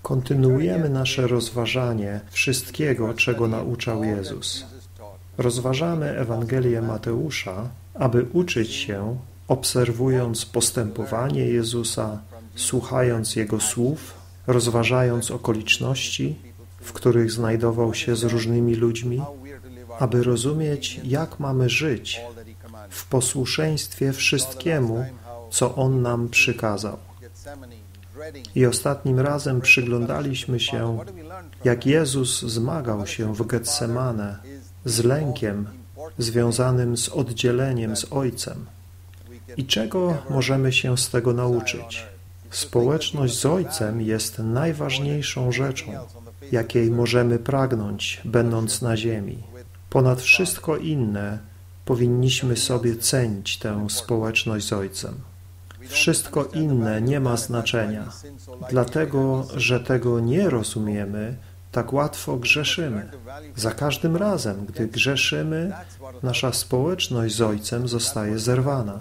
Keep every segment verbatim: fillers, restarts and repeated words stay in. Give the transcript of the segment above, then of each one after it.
Kontynuujemy nasze rozważanie wszystkiego, czego nauczał Jezus. Rozważamy Ewangelię Mateusza, aby uczyć się, obserwując postępowanie Jezusa, słuchając Jego słów, rozważając okoliczności, w których znajdował się z różnymi ludźmi, aby rozumieć, jak mamy żyć w posłuszeństwie wszystkiemu, co On nam przykazał. I ostatnim razem przyglądaliśmy się, jak Jezus zmagał się w Getsemane z lękiem związanym z oddzieleniem z Ojcem. I czego możemy się z tego nauczyć? Społeczność z Ojcem jest najważniejszą rzeczą, jakiej możemy pragnąć, będąc na ziemi. Ponad wszystko inne powinniśmy sobie cenić tę społeczność z Ojcem. Wszystko inne nie ma znaczenia, dlatego, że tego nie rozumiemy, tak łatwo grzeszymy. Za każdym razem, gdy grzeszymy, nasza społeczność z Ojcem zostaje zerwana.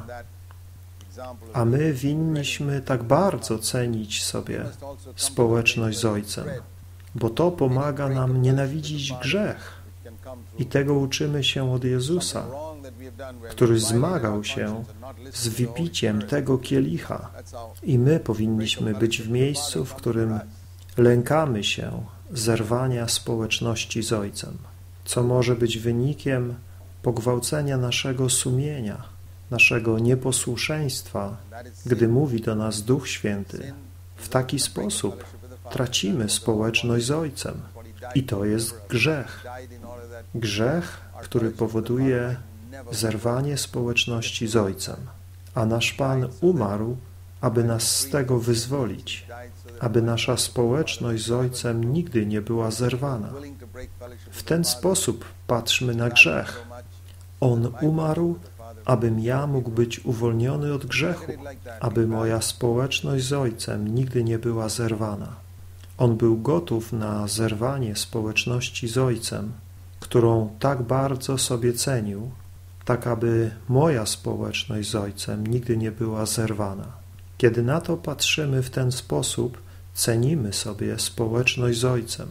A my winniśmy tak bardzo cenić sobie społeczność z Ojcem, bo to pomaga nam nienawidzić grzech. I tego uczymy się od Jezusa, który zmagał się z wypiciem tego kielicha. I my powinniśmy być w miejscu, w którym lękamy się zerwania społeczności z Ojcem, co może być wynikiem pogwałcenia naszego sumienia, naszego nieposłuszeństwa, gdy mówi do nas Duch Święty. W taki sposób tracimy społeczność z Ojcem. I to jest grzech. Grzech, który powoduje zerwanie społeczności z Ojcem. A nasz Pan umarł, aby nas z tego wyzwolić, aby nasza społeczność z Ojcem nigdy nie była zerwana. W ten sposób patrzmy na grzech. On umarł, abym ja mógł być uwolniony od grzechu, aby moja społeczność z Ojcem nigdy nie była zerwana. On był gotów na zerwanie społeczności z Ojcem, którą tak bardzo sobie cenił, tak aby moja społeczność z Ojcem nigdy nie była zerwana. Kiedy na to patrzymy w ten sposób, cenimy sobie społeczność z Ojcem.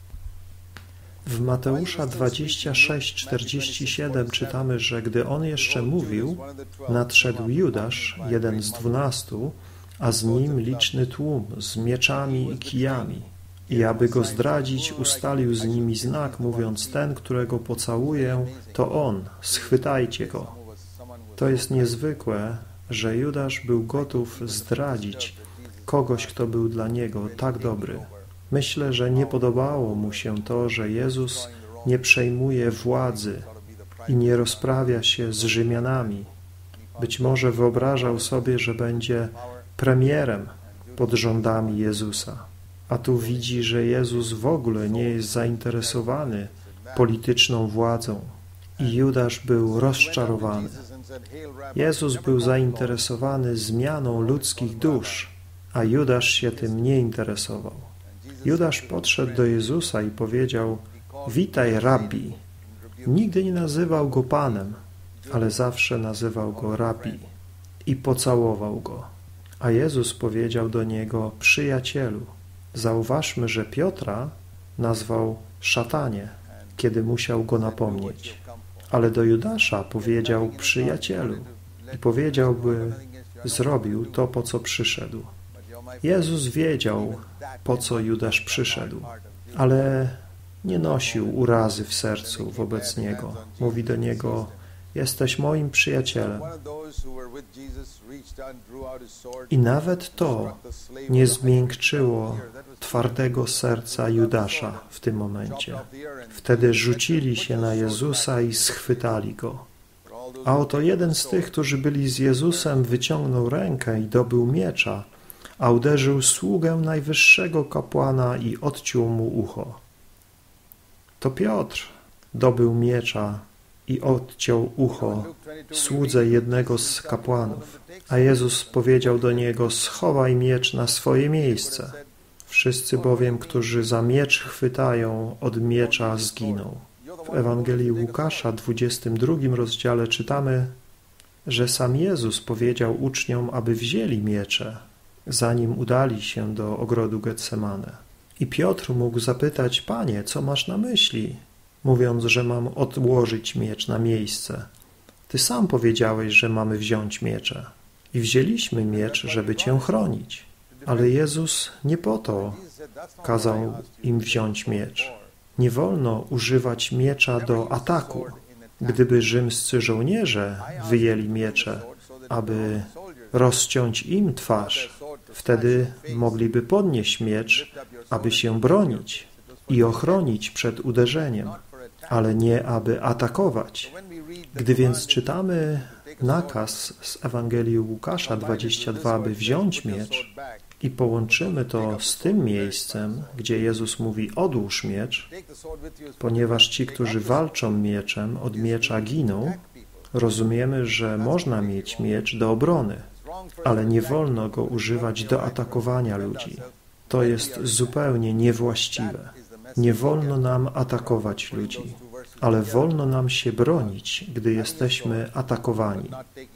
W Mateusza dwadzieścia sześć, czterdzieści siedem czytamy, że gdy On jeszcze mówił, nadszedł Judasz, jeden z dwunastu, a z nim liczny tłum z mieczami i kijami. I aby go zdradzić, ustalił z nimi znak, mówiąc, ten, którego pocałuję, to on, schwytajcie go. To jest niezwykłe, że Judasz był gotów zdradzić kogoś, kto był dla niego tak dobry. Myślę, że nie podobało mu się to, że Jezus nie przejmuje władzy i nie rozprawia się z Rzymianami. Być może wyobrażał sobie, że będzie premierem pod rządami Jezusa. A tu widzi, że Jezus w ogóle nie jest zainteresowany polityczną władzą. I Judasz był rozczarowany. Jezus był zainteresowany zmianą ludzkich dusz, a Judasz się tym nie interesował. Judasz podszedł do Jezusa i powiedział: witaj, rabbi. Nigdy nie nazywał go Panem, ale zawsze nazywał go rabbi i pocałował go. A Jezus powiedział do niego: przyjacielu. Zauważmy, że Piotra nazwał szatanie, kiedy musiał go napomnieć. Ale do Judasza powiedział: przyjacielu. I powiedział, by zrobił to, po co przyszedł. Jezus wiedział, po co Judasz przyszedł, ale nie nosił urazy w sercu wobec niego. Mówi do niego: jesteś moim przyjacielem. I nawet to nie zmiękczyło twardego serca Judasza w tym momencie. Wtedy rzucili się na Jezusa i schwytali go. A oto jeden z tych, którzy byli z Jezusem, wyciągnął rękę i dobył miecza, a uderzył sługę najwyższego kapłana i odciął mu ucho. To Piotr dobył miecza i odciął ucho słudze jednego z kapłanów. A Jezus powiedział do niego: schowaj miecz na swoje miejsce. Wszyscy bowiem, którzy za miecz chwytają, od miecza zginą. W Ewangelii Łukasza, dwudziestym drugim rozdziale czytamy, że sam Jezus powiedział uczniom, aby wzięli miecze, zanim udali się do ogrodu Getsemane. I Piotr mógł zapytać: Panie, co masz na myśli, mówiąc, że mam odłożyć miecz na miejsce? Ty sam powiedziałeś, że mamy wziąć miecze. I wzięliśmy miecz, żeby Cię chronić. Ale Jezus nie po to kazał im wziąć miecz. Nie wolno używać miecza do ataku. Gdyby rzymscy żołnierze wyjęli miecze, aby rozciąć im twarz, wtedy mogliby podnieść miecz, aby się bronić i ochronić przed uderzeniem, ale nie aby atakować. Gdy więc czytamy nakaz z Ewangelii Łukasza dwadzieścia dwa, by wziąć miecz, i połączymy to z tym miejscem, gdzie Jezus mówi: odłóż miecz, ponieważ ci, którzy walczą mieczem, od miecza giną, rozumiemy, że można mieć miecz do obrony, ale nie wolno go używać do atakowania ludzi. To jest zupełnie niewłaściwe. Nie wolno nam atakować ludzi, ale wolno nam się bronić, gdy jesteśmy atakowani.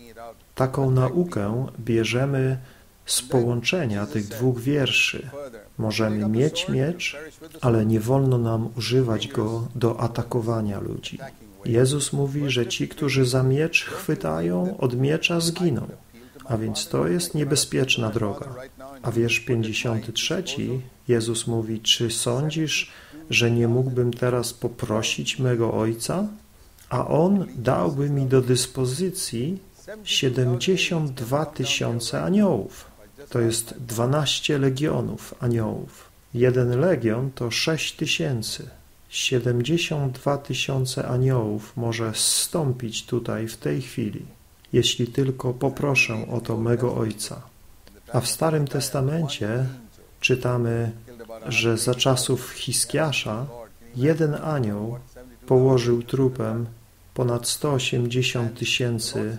Taką naukę bierzemy z połączenia tych dwóch wierszy. Możemy mieć miecz, ale nie wolno nam używać go do atakowania ludzi. Jezus mówi, że ci, którzy za miecz chwytają, od miecza zginą. A więc to jest niebezpieczna droga. A wiersz pięćdziesiąty trzeci, Jezus mówi: czy sądzisz, że nie mógłbym teraz poprosić mego Ojca, a On dałby mi do dyspozycji siedemdziesiąt dwa tysiące aniołów. To jest dwanaście legionów aniołów. Jeden legion to sześć tysięcy. siedemdziesiąt dwa tysiące aniołów może zstąpić tutaj w tej chwili, jeśli tylko poproszę o to mego Ojca. A w Starym Testamencie czytamy, że za czasów Hiskiasza jeden anioł położył trupem ponad sto osiemdziesiąt tysięcy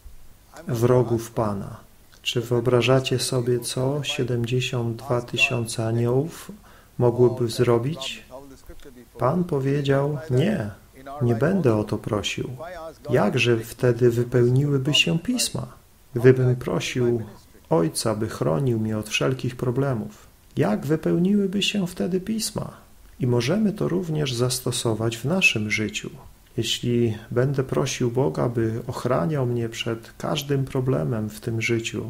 wrogów Pana. Czy wyobrażacie sobie, co siedemdziesiąt dwa tysiące aniołów mogłyby zrobić? Pan powiedział: nie, nie będę o to prosił. Jakże wtedy wypełniłyby się pisma, gdybym prosił Ojca, by chronił mnie od wszelkich problemów? Jak wypełniłyby się wtedy pisma? I możemy to również zastosować w naszym życiu. Jeśli będę prosił Boga, by ochraniał mnie przed każdym problemem w tym życiu,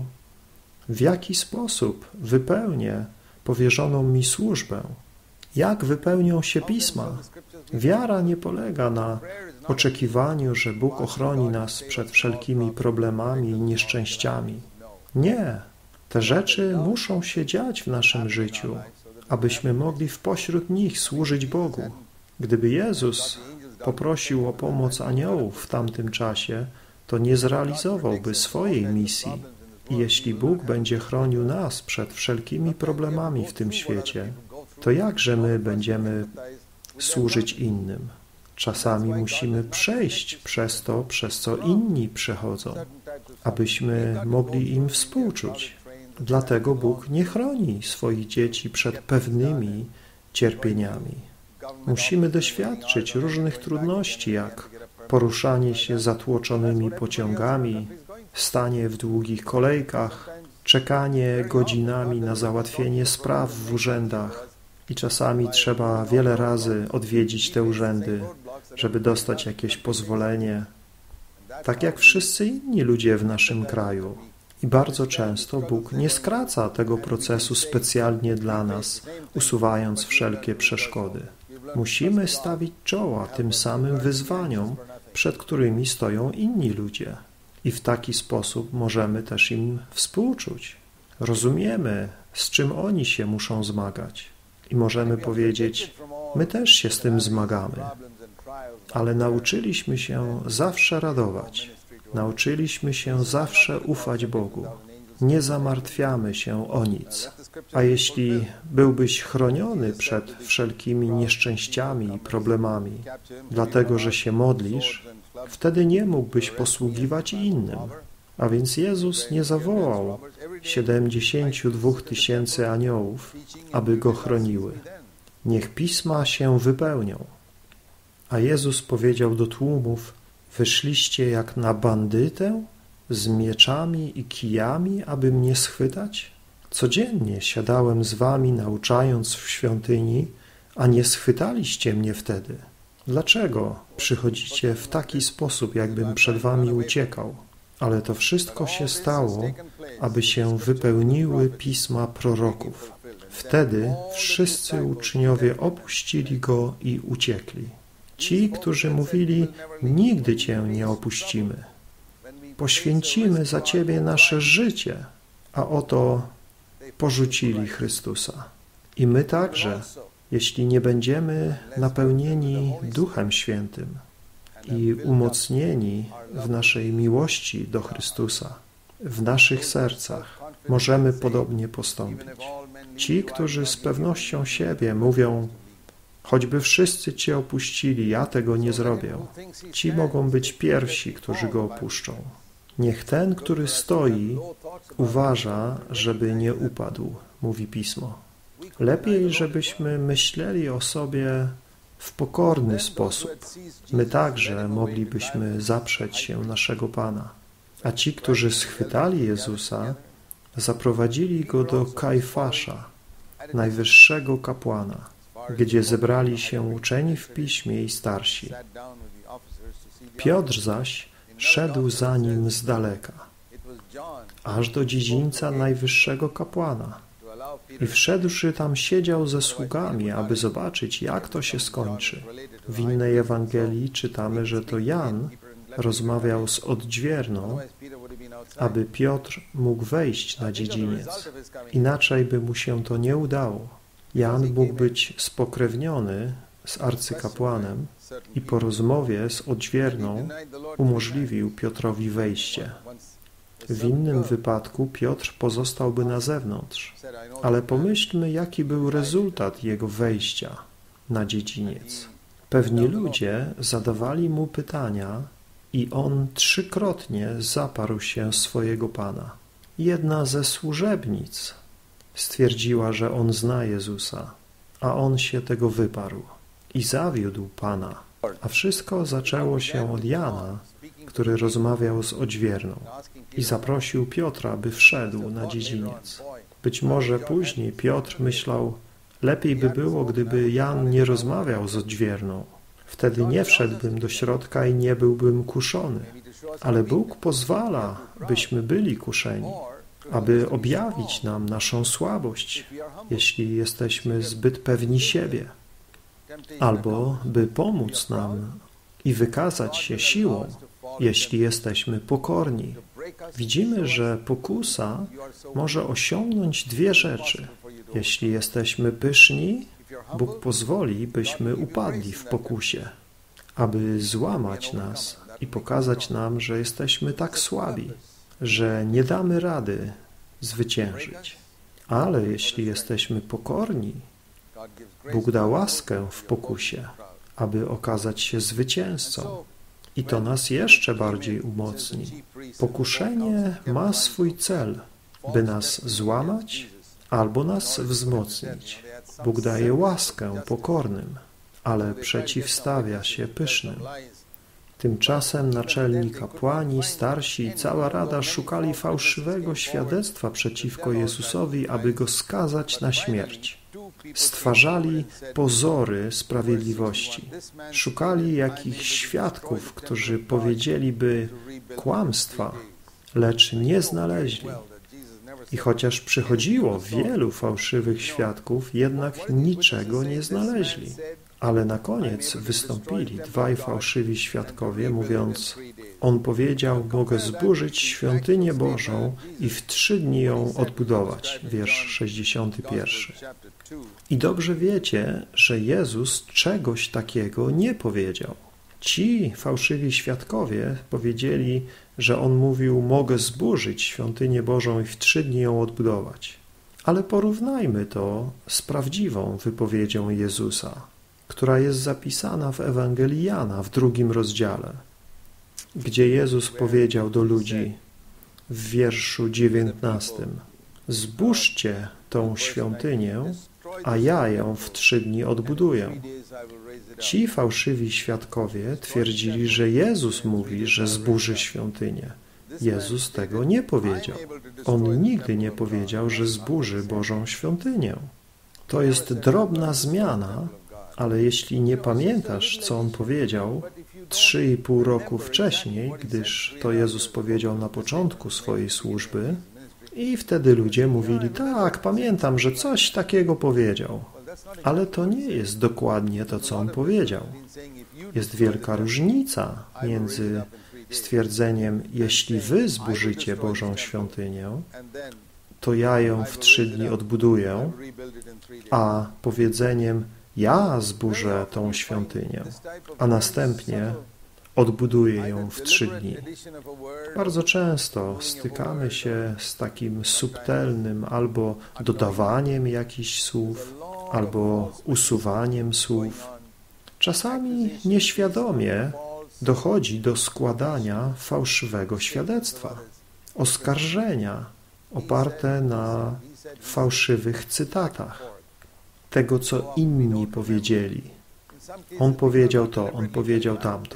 w jaki sposób wypełnię powierzoną mi służbę? Jak wypełnią się pisma? Wiara nie polega na oczekiwaniu, że Bóg ochroni nas przed wszelkimi problemami i nieszczęściami. Nie. Te rzeczy muszą się dziać w naszym życiu, abyśmy mogli w pośród nich służyć Bogu. Gdyby Jezus poprosił o pomoc aniołów w tamtym czasie, to nie zrealizowałby swojej misji. I jeśli Bóg będzie chronił nas przed wszelkimi problemami w tym świecie, to jakże my będziemy służyć innym? Czasami musimy przejść przez to, przez co inni przechodzą, abyśmy mogli im współczuć. Dlatego Bóg nie chroni swoich dzieci przed pewnymi cierpieniami. Musimy doświadczyć różnych trudności, jak poruszanie się zatłoczonymi pociągami, stanie w długich kolejkach, czekanie godzinami na załatwienie spraw w urzędach i czasami trzeba wiele razy odwiedzić te urzędy, żeby dostać jakieś pozwolenie, tak jak wszyscy inni ludzie w naszym kraju. I bardzo często Bóg nie skraca tego procesu specjalnie dla nas, usuwając wszelkie przeszkody. Musimy stawić czoła tym samym wyzwaniom, przed którymi stoją inni ludzie. I w taki sposób możemy też im współczuć. Rozumiemy, z czym oni się muszą zmagać. I możemy powiedzieć: my też się z tym zmagamy, ale nauczyliśmy się zawsze radować. Nauczyliśmy się zawsze ufać Bogu. Nie zamartwiamy się o nic. A jeśli byłbyś chroniony przed wszelkimi nieszczęściami i problemami, dlatego że się modlisz, wtedy nie mógłbyś posługiwać innym. A więc Jezus nie zawołał siedemdziesięciu dwóch tysięcy aniołów, aby Go chroniły. Niech pisma się wypełnią. A Jezus powiedział do tłumów: wyszliście jak na bandytę z mieczami i kijami, aby mnie schwytać? Codziennie siadałem z wami, nauczając w świątyni, a nie schwytaliście mnie wtedy. Dlaczego przychodzicie w taki sposób, jakbym przed wami uciekał? Ale to wszystko się stało, aby się wypełniły pisma proroków. Wtedy wszyscy uczniowie opuścili go i uciekli. Ci, którzy mówili, nigdy Cię nie opuścimy. Poświęcimy za Ciebie nasze życie, a oto porzucili Chrystusa. I my także, jeśli nie będziemy napełnieni Duchem Świętym i umocnieni w naszej miłości do Chrystusa, w naszych sercach, możemy podobnie postąpić. Ci, którzy z pewnością siebie mówią, choćby wszyscy Cię opuścili, ja tego nie zrobię. Ci mogą być pierwsi, którzy Go opuszczą. Niech ten, który stoi, uważa, żeby nie upadł, mówi Pismo. Lepiej, żebyśmy myśleli o sobie w pokorny sposób. My także moglibyśmy zaprzeć się naszego Pana. A ci, którzy schwytali Jezusa, zaprowadzili Go do Kajfasza, najwyższego kapłana, gdzie zebrali się uczeni w Piśmie i starsi. Piotr zaś szedł za nim z daleka, aż do dziedzińca najwyższego kapłana. I wszedłszy tam siedział ze sługami, aby zobaczyć, jak to się skończy. W innej Ewangelii czytamy, że to Jan rozmawiał z odźwierną, aby Piotr mógł wejść na dziedziniec. Inaczej by mu się to nie udało. Jan mógł być spokrewniony z arcykapłanem i po rozmowie z odźwierną umożliwił Piotrowi wejście. W innym wypadku Piotr pozostałby na zewnątrz, ale pomyślmy, jaki był rezultat jego wejścia na dziedziniec. Pewni ludzie zadawali mu pytania i on trzykrotnie zaparł się swojego Pana. Jedna ze służebnic stwierdziła, że on zna Jezusa, a on się tego wyparł i zawiódł Pana. A wszystko zaczęło się od Jana, który rozmawiał z odźwierną i zaprosił Piotra, by wszedł na dziedziniec. Być może później Piotr myślał, lepiej by było, gdyby Jan nie rozmawiał z odźwierną. Wtedy nie wszedłbym do środka i nie byłbym kuszony. Ale Bóg pozwala, byśmy byli kuszeni, aby objawić nam naszą słabość, jeśli jesteśmy zbyt pewni siebie, albo by pomóc nam i wykazać się siłą, jeśli jesteśmy pokorni. Widzimy, że pokusa może osiągnąć dwie rzeczy. Jeśli jesteśmy pyszni, Bóg pozwoli, byśmy upadli w pokusie, aby złamać nas i pokazać nam, że jesteśmy tak słabi, że nie damy rady zwyciężyć. Ale jeśli jesteśmy pokorni, Bóg da łaskę w pokusie, aby okazać się zwycięzcą. I to nas jeszcze bardziej umocni. Pokuszenie ma swój cel, by nas złamać albo nas wzmocnić. Bóg daje łaskę pokornym, ale przeciwstawia się pysznym. Tymczasem naczelni kapłani, starsi i cała rada szukali fałszywego świadectwa przeciwko Jezusowi, aby Go skazać na śmierć. Stwarzali pozory sprawiedliwości. Szukali jakichś świadków, którzy powiedzieliby kłamstwa, lecz nie znaleźli. I chociaż przychodziło wielu fałszywych świadków, jednak niczego nie znaleźli. Ale na koniec wystąpili dwaj fałszywi świadkowie, mówiąc, on powiedział, mogę zburzyć świątynię Bożą i w trzy dni ją odbudować. Wiersz sześćdziesiąty pierwszy. I dobrze wiecie, że Jezus czegoś takiego nie powiedział. Ci fałszywi świadkowie powiedzieli, że on mówił, mogę zburzyć świątynię Bożą i w trzy dni ją odbudować. Ale porównajmy to z prawdziwą wypowiedzią Jezusa, która jest zapisana w Ewangelii Jana w drugim rozdziale, gdzie Jezus powiedział do ludzi w wierszu dziewiętnastym: zburzcie tą świątynię, a ja ją w trzy dni odbuduję. Ci fałszywi świadkowie twierdzili, że Jezus mówi, że zburzy świątynię. Jezus tego nie powiedział. On nigdy nie powiedział, że zburzy Bożą świątynię. To jest drobna zmiana, ale jeśli nie pamiętasz, co On powiedział trzy i pół roku wcześniej, gdyż to Jezus powiedział na początku swojej służby, i wtedy ludzie mówili, tak, pamiętam, że coś takiego powiedział. Ale to nie jest dokładnie to, co On powiedział. Jest wielka różnica między stwierdzeniem, jeśli wy zburzycie Bożą świątynię, to ja ją w trzy dni odbuduję, a powiedzeniem, ja zburzę tą świątynię, a następnie odbuduję ją w trzy dni. Bardzo często stykamy się z takim subtelnym albo dodawaniem jakichś słów, albo usuwaniem słów. Czasami nieświadomie dochodzi do składania fałszywego świadectwa, oskarżenia oparte na fałszywych cytatach tego, co inni powiedzieli. On powiedział to, on powiedział tamto.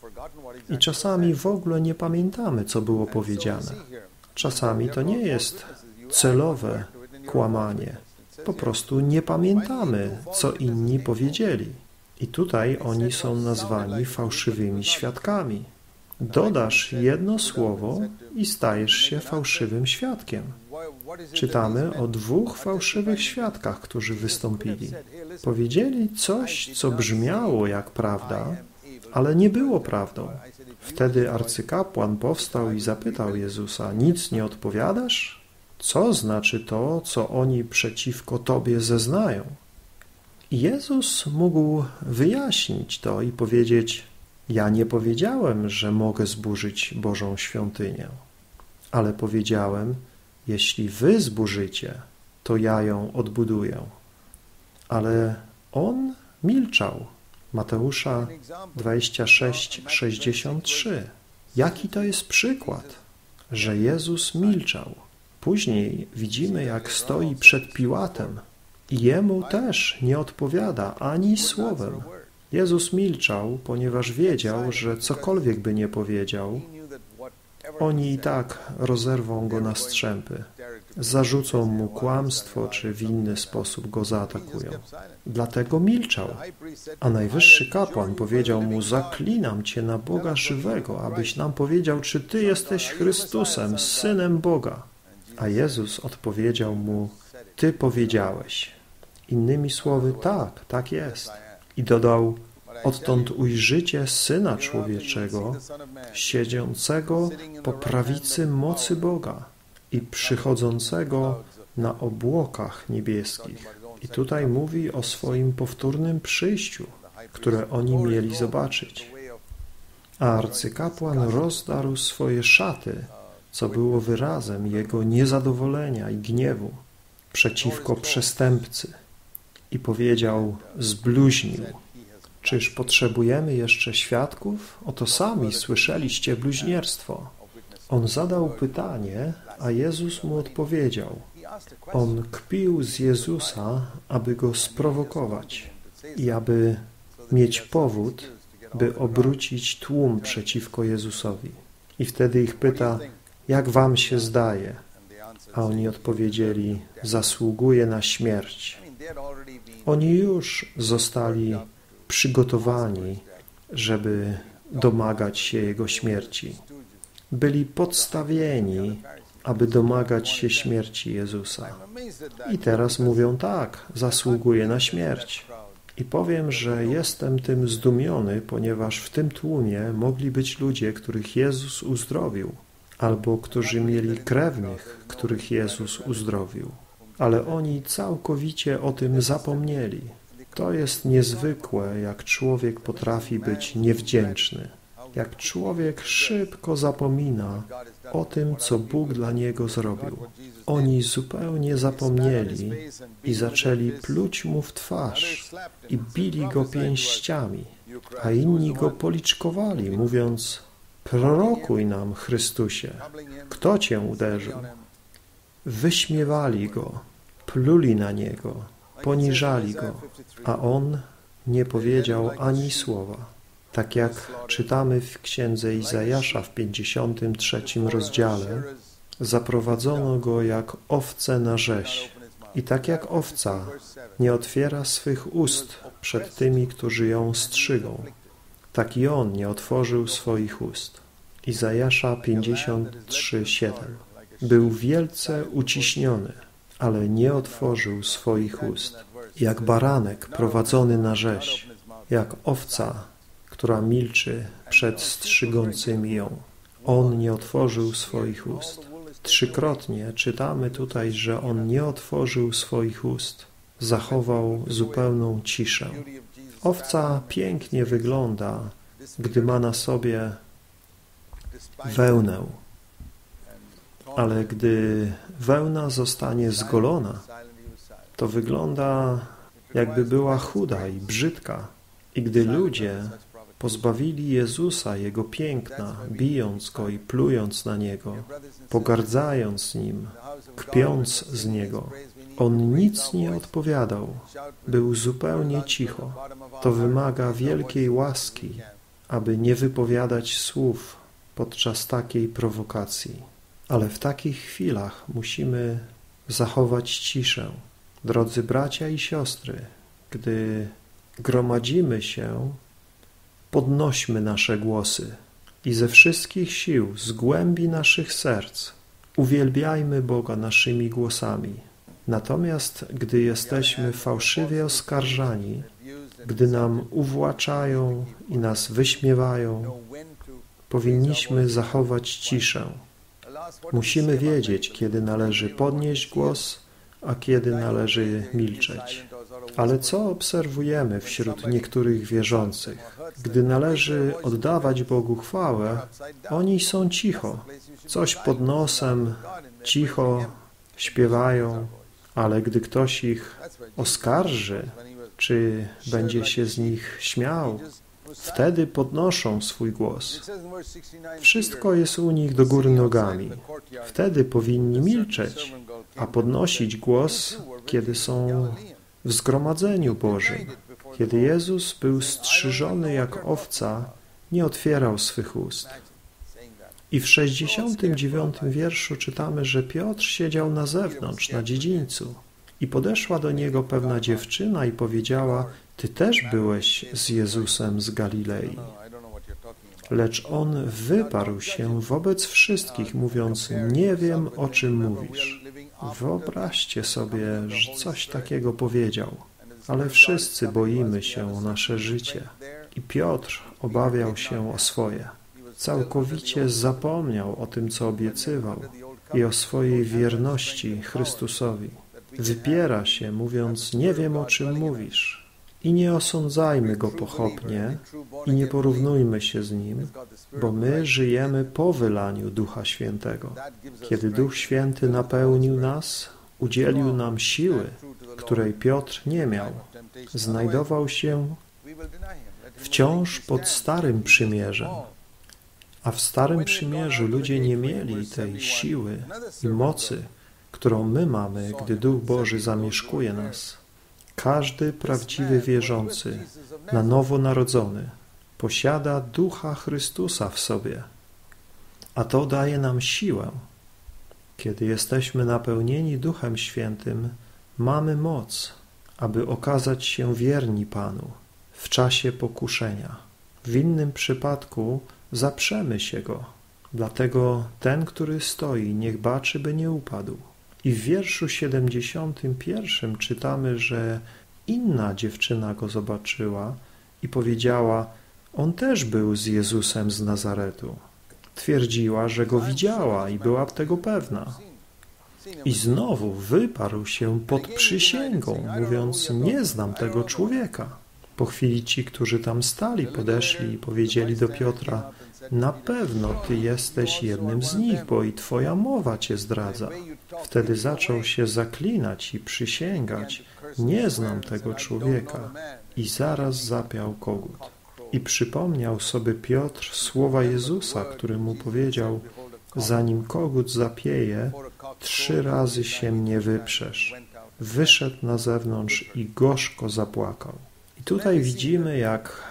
I czasami w ogóle nie pamiętamy, co było powiedziane. Czasami to nie jest celowe kłamanie. Po prostu nie pamiętamy, co inni powiedzieli. I tutaj oni są nazwani fałszywymi świadkami. Dodasz jedno słowo i stajesz się fałszywym świadkiem. Czytamy o dwóch fałszywych świadkach, którzy wystąpili. Powiedzieli coś, co brzmiało jak prawda, ale nie było prawdą. Wtedy arcykapłan powstał i zapytał Jezusa, nic nie odpowiadasz? Co znaczy to, co oni przeciwko Tobie zeznają? I Jezus mógł wyjaśnić to i powiedzieć, ja nie powiedziałem, że mogę zburzyć Bożą świątynię, ale powiedziałem, jeśli wy zburzycie, to ja ją odbuduję. Ale on milczał. Mateusza dwadzieścia sześć, sześćdziesiąt trzy. Jaki to jest przykład, że Jezus milczał? Później widzimy, jak stoi przed Piłatem i jemu też nie odpowiada ani słowem. Jezus milczał, ponieważ wiedział, że cokolwiek by nie powiedział, oni i tak rozerwą go na strzępy, zarzucą mu kłamstwo, czy w inny sposób go zaatakują. Dlatego milczał. A najwyższy kapłan powiedział mu, zaklinam Cię na Boga żywego, abyś nam powiedział, czy Ty jesteś Chrystusem, Synem Boga. A Jezus odpowiedział mu, Ty powiedziałeś. Innymi słowy, tak, tak jest. I dodał, odtąd ujrzycie Syna Człowieczego, siedzącego po prawicy mocy Boga i przychodzącego na obłokach niebieskich. I tutaj mówi o swoim powtórnym przyjściu, które oni mieli zobaczyć. A arcykapłan rozdarł swoje szaty, co było wyrazem jego niezadowolenia i gniewu przeciwko przestępcy. I powiedział, zbluźnił. Czyż potrzebujemy jeszcze świadków? Oto sami słyszeliście bluźnierstwo. On zadał pytanie, a Jezus mu odpowiedział. On kpił z Jezusa, aby go sprowokować i aby mieć powód, by obrócić tłum przeciwko Jezusowi. I wtedy ich pyta, jak wam się zdaje? A oni odpowiedzieli, zasługuje na śmierć. Oni już zostali przygotowani, żeby domagać się Jego śmierci. Byli podstawieni, aby domagać się śmierci Jezusa. I teraz mówią tak, zasługuje na śmierć. I powiem, że jestem tym zdumiony, ponieważ w tym tłumie mogli być ludzie, których Jezus uzdrowił, albo którzy mieli krewnych, których Jezus uzdrowił. Ale oni całkowicie o tym zapomnieli. To jest niezwykłe, jak człowiek potrafi być niewdzięczny. Jak człowiek szybko zapomina o tym, co Bóg dla niego zrobił. Oni zupełnie zapomnieli i zaczęli pluć mu w twarz i bili go pięściami, a inni go policzkowali, mówiąc, prorokuj nam, Chrystusie, kto Cię uderzył? Wyśmiewali go, pluli na niego, poniżali go, a on nie powiedział ani słowa. Tak jak czytamy w księdze Izajasza w pięćdziesiątym trzecim rozdziale, zaprowadzono go jak owcę na rzeź. I tak jak owca nie otwiera swych ust przed tymi, którzy ją strzygą, tak i on nie otworzył swoich ust. Izajasza pięćdziesiąt trzy, siedem. Był wielce uciśniony, ale nie otworzył swoich ust. Jak baranek prowadzony na rzeź, jak owca, która milczy przed strzygącymi ją. On nie otworzył swoich ust. Trzykrotnie czytamy tutaj, że on nie otworzył swoich ust. Zachował zupełną ciszę. Owca pięknie wygląda, gdy ma na sobie wełnę. Ale gdy wełna zostanie zgolona, to wygląda, jakby była chuda i brzydka. I gdy ludzie pozbawili Jezusa Jego piękna, bijąc Go i plując na Niego, pogardzając Nim, kpiąc z Niego, On nic nie odpowiadał, był zupełnie cicho. To wymaga wielkiej łaski, aby nie wypowiadać słów podczas takiej prowokacji. Ale w takich chwilach musimy zachować ciszę. Drodzy bracia i siostry, gdy gromadzimy się, podnośmy nasze głosy i ze wszystkich sił, z głębi naszych serc, uwielbiajmy Boga naszymi głosami. Natomiast gdy jesteśmy fałszywie oskarżani, gdy nam uwłaczają i nas wyśmiewają, powinniśmy zachować ciszę. Musimy wiedzieć, kiedy należy podnieść głos, a kiedy należy milczeć. Ale co obserwujemy wśród niektórych wierzących? Gdy należy oddawać Bogu chwałę, oni są cicho. Coś pod nosem, cicho śpiewają, ale gdy ktoś ich oskarży, czy będzie się z nich śmiał, wtedy podnoszą swój głos. Wszystko jest u nich do góry nogami. Wtedy powinni milczeć, a podnosić głos, kiedy są w zgromadzeniu Bożym. Kiedy Jezus był strzyżony jak owca, nie otwierał swych ust. I w sześćdziesiątym dziewiątym wierszu czytamy, że Piotr siedział na zewnątrz, na dziedzińcu. I podeszła do niego pewna dziewczyna i powiedziała: Ty też byłeś z Jezusem z Galilei. Lecz on wyparł się wobec wszystkich, mówiąc: Nie wiem, o czym mówisz. Wyobraźcie sobie, że coś takiego powiedział. Ale wszyscy boimy się o nasze życie. I Piotr obawiał się o swoje. Całkowicie zapomniał o tym, co obiecywał i o swojej wierności Chrystusowi. Wypiera się, mówiąc: Nie wiem, o czym mówisz. I nie osądzajmy go pochopnie i nie porównujmy się z nim, bo my żyjemy po wylaniu Ducha Świętego. Kiedy Duch Święty napełnił nas, udzielił nam siły, której Piotr nie miał. Znajdował się wciąż pod Starym Przymierzem, a w Starym Przymierzu ludzie nie mieli tej siły i mocy, którą my mamy, gdy Duch Boży zamieszkuje nas. Każdy prawdziwy wierzący, na nowo narodzony, posiada Ducha Chrystusa w sobie, a to daje nam siłę. Kiedy jesteśmy napełnieni Duchem Świętym, mamy moc, aby okazać się wierni Panu w czasie pokuszenia. W innym przypadku zaprzemy się Go, dlatego ten, który stoi, niech baczy, by nie upadł. I w wierszu siedemdziesiątym pierwszym czytamy, że inna dziewczyna go zobaczyła i powiedziała: On też był z Jezusem z Nazaretu. Twierdziła, że go widziała i była tego pewna. I znowu wyparł się pod przysięgą, mówiąc: Nie znam tego człowieka. Po chwili ci, którzy tam stali, podeszli i powiedzieli do Piotra: Na pewno ty jesteś jednym z nich, bo i twoja mowa cię zdradza. Wtedy zaczął się zaklinać i przysięgać: Nie znam tego człowieka. I zaraz zapiał kogut. I przypomniał sobie Piotr słowa Jezusa, który mu powiedział: Zanim kogut zapieje, trzy razy się mnie wyprzesz. Wyszedł na zewnątrz i gorzko zapłakał. I tutaj widzimy, jak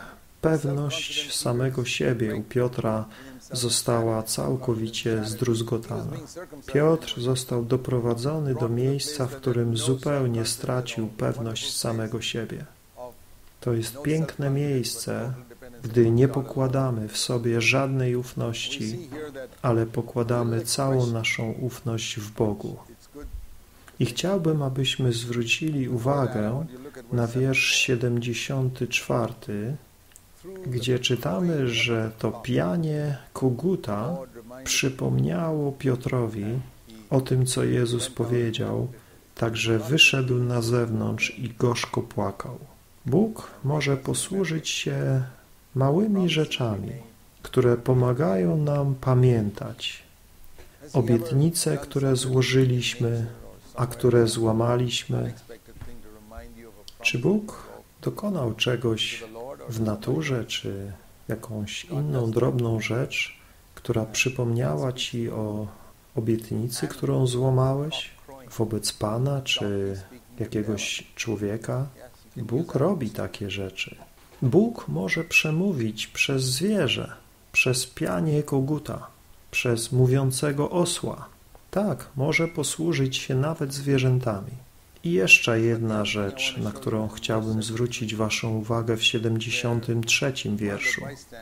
pewność samego siebie u Piotra została całkowicie zdruzgotana. Piotr został doprowadzony do miejsca, w którym zupełnie stracił pewność samego siebie. To jest piękne miejsce, gdy nie pokładamy w sobie żadnej ufności, ale pokładamy całą naszą ufność w Bogu. I chciałbym, abyśmy zwrócili uwagę na wiersz siedemdziesiąty czwarty, gdzie czytamy, że to pianie koguta przypomniało Piotrowi o tym, co Jezus powiedział, także wyszedł na zewnątrz i gorzko płakał. Bóg może posłużyć się małymi rzeczami, które pomagają nam pamiętać obietnice, które złożyliśmy, a które złamaliśmy. Czy Bóg dokonał czegoś w naturze, czy jakąś inną drobną rzecz, która przypomniała Ci o obietnicy, którą złamałeś wobec Pana, czy jakiegoś człowieka? Bóg robi takie rzeczy. Bóg może przemówić przez zwierzę, przez pianie koguta, przez mówiącego osła. Tak, może posłużyć się nawet zwierzętami. I jeszcze jedna rzecz, na którą chciałbym zwrócić Waszą uwagę w siedemdziesiątym trzecim wierszu.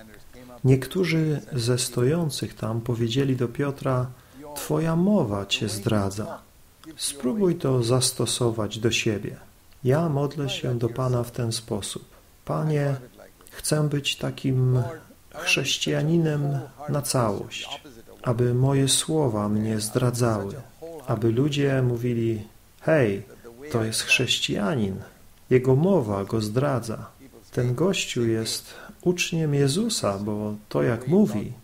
Niektórzy ze stojących tam powiedzieli do Piotra: Twoja mowa Cię zdradza. Spróbuj to zastosować do siebie. Ja modlę się do Pana w ten sposób. Panie, chcę być takim chrześcijaninem na całość, aby moje słowa mnie zdradzały, aby ludzie mówili: hej, to jest chrześcijanin, jego mowa go zdradza. Ten gościu jest uczniem Jezusa, bo to jak mówi,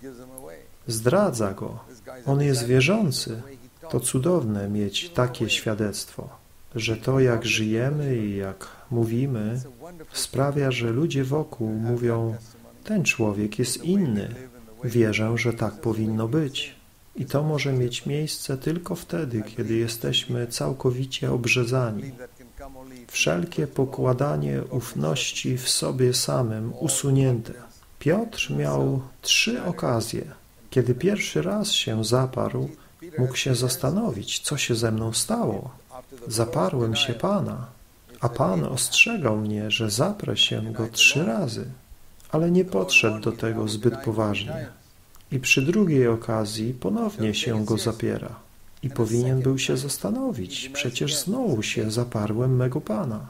zdradza go. On jest wierzący. To cudowne mieć takie świadectwo, że to jak żyjemy i jak mówimy sprawia, że ludzie wokół mówią: ten człowiek jest inny. Wierzę, że tak powinno być. I to może mieć miejsce tylko wtedy, kiedy jesteśmy całkowicie obrzezani. Wszelkie pokładanie ufności w sobie samym usunięte. Piotr miał trzy okazje. Kiedy pierwszy raz się zaparł, mógł się zastanowić, co się ze mną stało. Zaparłem się Pana, a Pan ostrzegał mnie, że zaprę się Go trzy razy, ale nie podszedł do tego zbyt poważnie. I przy drugiej okazji ponownie się Go zapiera. I powinien był się zastanowić, przecież znowu się zaparłem mego Pana.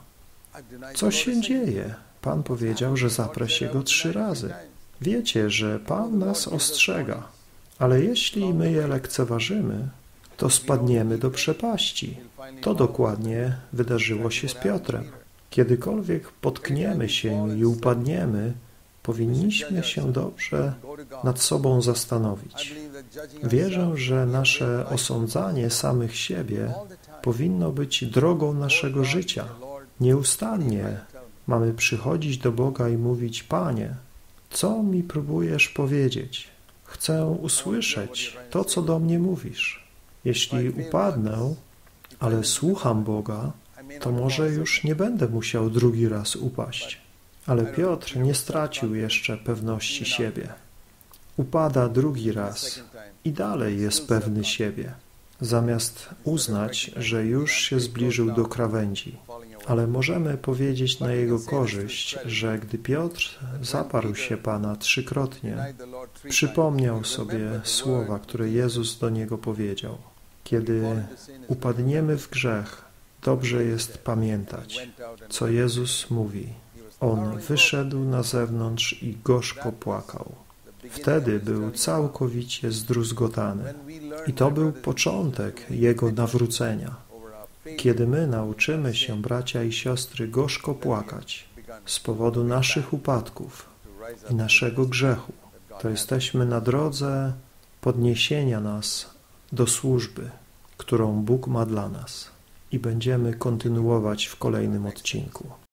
Co się dzieje? Pan powiedział, że zaprę się Go trzy razy. Wiecie, że Pan nas ostrzega, ale jeśli my je lekceważymy, to spadniemy do przepaści. To dokładnie wydarzyło się z Piotrem. Kiedykolwiek potkniemy się i upadniemy, powinniśmy się dobrze nad sobą zastanowić. Wierzę, że nasze osądzanie samych siebie powinno być drogą naszego życia. Nieustannie mamy przychodzić do Boga i mówić: Panie, co mi próbujesz powiedzieć? Chcę usłyszeć to, co do mnie mówisz. Jeśli upadnę, ale słucham Boga, to może już nie będę musiał drugi raz upaść. Ale Piotr nie stracił jeszcze pewności siebie. Upada drugi raz i dalej jest pewny siebie, zamiast uznać, że już się zbliżył do krawędzi. Ale możemy powiedzieć na jego korzyść, że gdy Piotr zaparł się Pana trzykrotnie, przypomniał sobie słowa, które Jezus do niego powiedział. Kiedy upadniemy w grzech, dobrze jest pamiętać, co Jezus mówi. On wyszedł na zewnątrz i gorzko płakał. Wtedy był całkowicie zdruzgotany. I to był początek Jego nawrócenia. Kiedy my nauczymy się, bracia i siostry, gorzko płakać z powodu naszych upadków i naszego grzechu, to jesteśmy na drodze podniesienia nas do służby, którą Bóg ma dla nas. I będziemy kontynuować w kolejnym odcinku.